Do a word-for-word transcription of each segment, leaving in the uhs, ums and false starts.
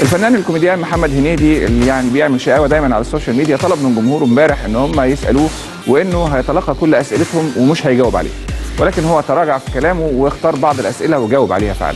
الفنان الكوميديان محمد هنيدي اللي يعني بيعمل شقاوه دايما على السوشيال ميديا طلب من جمهوره امبارح ان هم يسالوه وانه هيتلقى كل اسئلتهم ومش هيجاوب عليها، ولكن هو تراجع في كلامه واختار بعض الاسئله وجاوب عليها فعلا.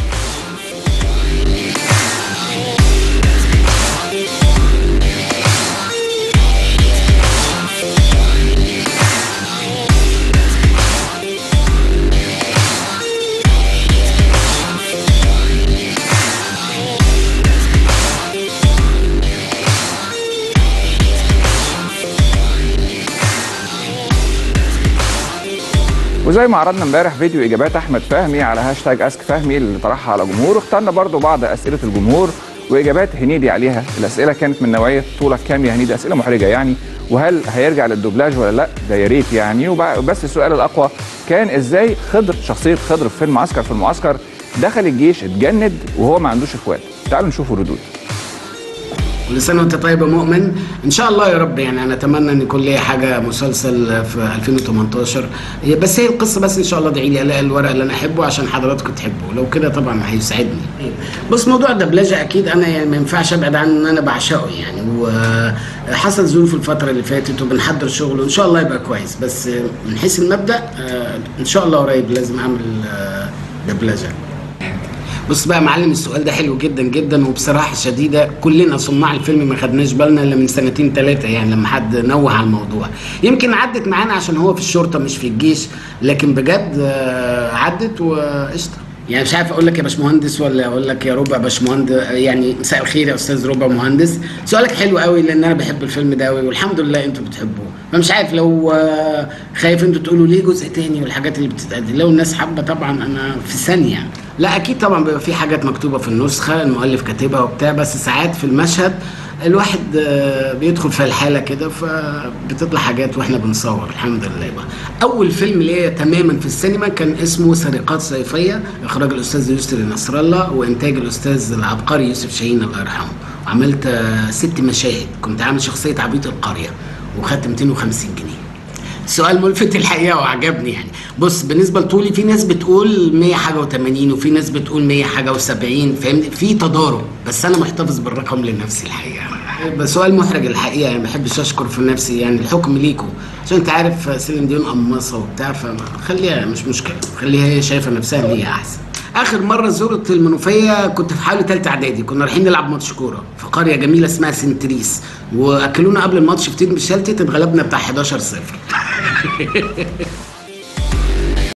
وزي ما عرضنا امبارح فيديو اجابات احمد فهمي على هاشتاج اسك فهمي اللي طرحها على جمهور، اخترنا برضو بعض اسئله الجمهور واجابات هنيدي عليها. الاسئله كانت من نوعيه طولك كام يا هنيدي، اسئله محرجه يعني، وهل هيرجع للدوبلاج ولا لا، ده يا ريت يعني. وبس السؤال الاقوى كان ازاي خضر شخصيه خضر في فيلم عسكر في المعسكر دخل الجيش اتجند وهو ما عندوش اخوات. تعالوا نشوف الردود. كل سنه وانت طيب يا مؤمن، ان شاء الله يا رب. يعني انا اتمنى ان يكون لي حاجه مسلسل في ألفين وتمنتاشر، بس هي القصه بس ان شاء الله ادعي لي الاقي الورق اللي انا احبه عشان حضراتكم تحبوه، لو كده طبعا هيسعدني. بص، موضوع الدبلجه اكيد انا يعني ما ينفعش ابعد عنه، ان انا بعشقه يعني، وحصل ظروف الفتره اللي فاتت وبنحضر شغل وان شاء الله يبقى كويس، بس من حيث المبدا ان شاء الله قريب لازم اعمل دبلجه. بص بقى يا معلم، السؤال ده حلو جدا جدا، وبصراحه شديده كلنا صناع الفيلم ما خدناش بالنا الا من سنتين ثلاثه يعني لما حد نوه على الموضوع. يمكن عدت معانا عشان هو في الشرطه مش في الجيش، لكن بجد عدت وقشطه. يعني مش عارف اقول لك يا باشمهندس ولا اقول لك يا ربع باشمهندس، يعني مساء الخير يا استاذ ربع مهندس. سؤالك حلو قوي لان انا بحب الفيلم ده قوي والحمد لله انتوا بتحبوه. فمش عارف لو خايف انتوا تقولوا ليه جزء تاني والحاجات اللي بتتقدم، لو الناس حابه طبعا انا في ثانيه. لا اكيد طبعا بيبقى في حاجات مكتوبه في النسخه المؤلف كاتبها وبتاع، بس ساعات في المشهد الواحد بيدخل في الحاله كده فبتطلع حاجات واحنا بنصور الحمد لله. بقى اول فيلم ليا تماما في السينما كان اسمه سرقات صيفيه، اخراج الاستاذ يسري نصر الله وانتاج الاستاذ العبقري يوسف شاهين الله يرحمه. وعملت ست مشاهد، كنت عامل شخصيه عبيط القريه وخدت مئتين وخمسين جنيه. سؤال ملفت الحقيقه وعجبني يعني. بص، بالنسبه لطولي في ناس بتقول مية حاجه وتمانين وفي ناس بتقول مية حاجه وسبعين، فاهمني؟ في تضارب، بس انا محتفظ بالرقم لنفسي الحقيقه. بس سؤال محرج الحقيقه يعني، ما بحبش اشكر في نفسي يعني، الحكم ليكم عشان انت عارف سيلين ديون قماصه وبتاع، فخليها مش مشكله، خليها هي شايفه نفسها ان هي احسن. اخر مره زرت المنوفيه كنت في حوالي ثالثه اعدادي، كنا رايحين نلعب ماتش كوره في قريه جميله اسمها سنتريس، واكلونا قبل الماتش فطير مشلتت، اتغلبنا بتاع حداشر صفر.